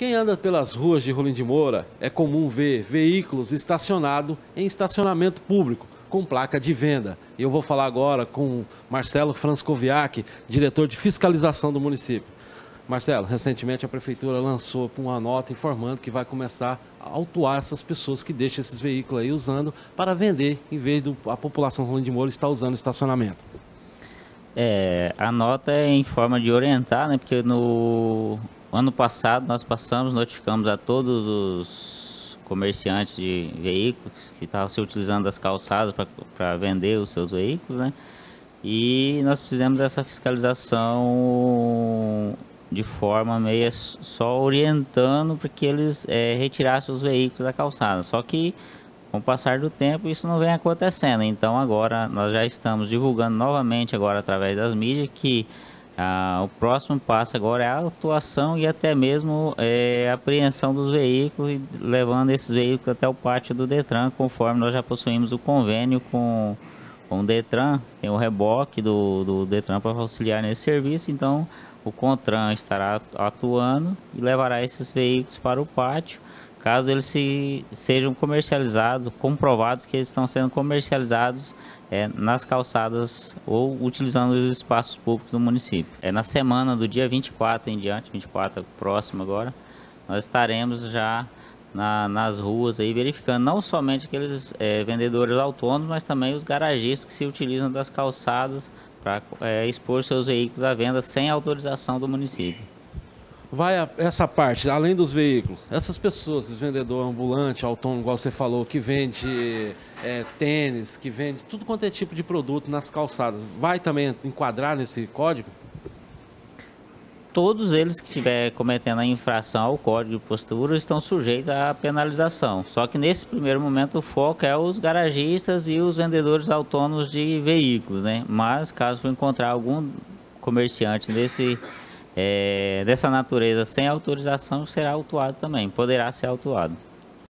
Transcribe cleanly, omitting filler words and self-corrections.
Quem anda pelas ruas de Rolim de Moura é comum ver veículos estacionados em estacionamento público com placa de venda. E eu vou falar agora com Marcelo Franscoviac, diretor de fiscalização do município. Marcelo, recentemente a prefeitura lançou uma nota informando que vai começar a autuar essas pessoas que deixam esses veículos aí usando para vender, em vez da população Rolim de Moura estar usando estacionamento. A nota é em forma de orientar, né? Porque no ano passado nós notificamos a todos os comerciantes de veículos que estavam se utilizando das calçadas para vender os seus veículos, né? E nós fizemos essa fiscalização de forma meio só orientando para que eles retirassem os veículos da calçada. Só que com o passar do tempo isso não vem acontecendo. Então agora nós já estamos divulgando novamente agora através das mídias que o próximo passo agora é a autuação e até mesmo a apreensão dos veículos e levando esses veículos até o pátio do Detran, conforme nós já possuímos o convênio com o Detran, tem o reboque do Detran para auxiliar nesse serviço. Então o CONTRAN estará atuando e levará esses veículos para o pátio, caso eles sejam comercializados, comprovados que eles estão sendo comercializados nas calçadas ou utilizando os espaços públicos do município. Na semana do dia 24 em diante, 24 próximo agora, nós estaremos já nas ruas aí verificando não somente aqueles vendedores autônomos, mas também os garagistas que se utilizam das calçadas para expor seus veículos à venda sem autorização do município. Essa parte, além dos veículos, essas pessoas, os vendedores ambulantes, autônomos, igual você falou, que vende tênis, que vende tudo quanto é tipo de produto nas calçadas, vai também enquadrar nesse código? Todos eles que estiverem cometendo a infração ao Código de Postura estão sujeitos à penalização. Só que nesse primeiro momento o foco é os garagistas e os vendedores autônomos de veículos, né? Mas caso for encontrar algum comerciante dessa natureza sem autorização, será autuado também, poderá ser autuado.